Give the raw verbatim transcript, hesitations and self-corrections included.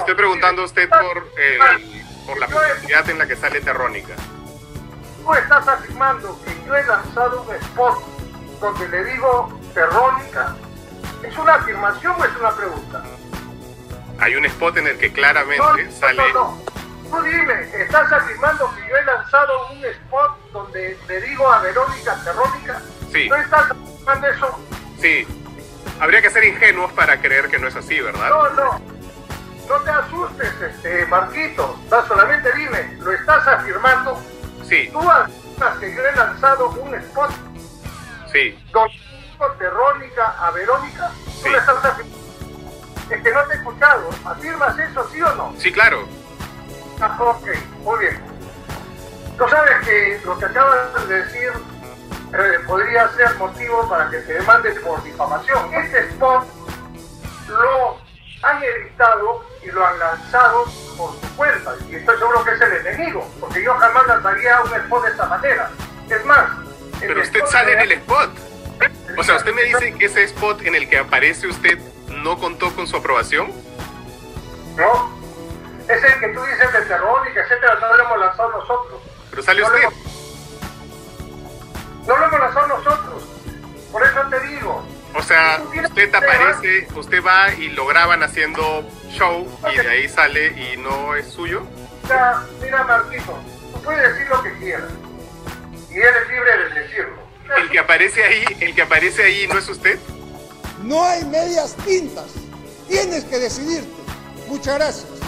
estoy preguntando a usted por, el, por la publicidad en la que sale Terrónica. Tú estás afirmando que yo he lanzado un spot donde le digo Terrónica. ¿Es una afirmación o es una pregunta? Hay un spot en el que claramente no, no, sale... No, no, tú dime, ¿estás afirmando que yo he lanzado un spot donde le digo a Verónica Terrónica? Sí. ¿No estás afirmando eso? Sí. Habría que ser ingenuos para creer que no es así, ¿verdad? No, no. No te asustes, este, Marquito. No, solamente dime, ¿lo estás afirmando? Sí. Tú afirmas que yo he lanzado un spot Sí. donde digo Terrónica a Verónica. ¿Tú Sí. lo estás afirmando? Es que no te he escuchado. ¿Afirmas eso, sí o no? Sí, claro. Ah, ok, muy bien. Tú sabes que lo que acabas de decir eh, podría ser motivo para que te demandes por difamación. Este spot lo han editado y lo han lanzado por su cuenta, y estoy seguro que es el enemigo, porque yo jamás lanzaría un spot de esta manera. Es más, el Pero usted spot sale de- en el spot. O sea, ¿usted me dice que ese spot en el que aparece usted no contó con su aprobación? ¿No? Es el que tú dices de Terrónica, etcétera, no lo hemos lanzado nosotros. Pero sale No lo usted. hemos- No lo hemos lanzado nosotros. Por eso te digo. O sea, Tú tienes usted que aparece, usted va y lo graban haciendo show y de ahí sale y no es suyo. Mira, mira, Marquito, tú puedes decir lo que quieras. Y eres libre de decirlo. El que aparece ahí, el que aparece ahí no es usted. No hay medias tintas. Tienes que decidirte. Muchas gracias.